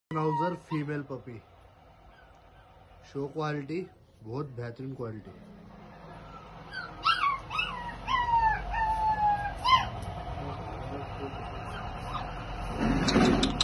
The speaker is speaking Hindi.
नाउजर फीमेल पपी, शो क्वालिटी बहुत बेहतरीन क्वालिटी।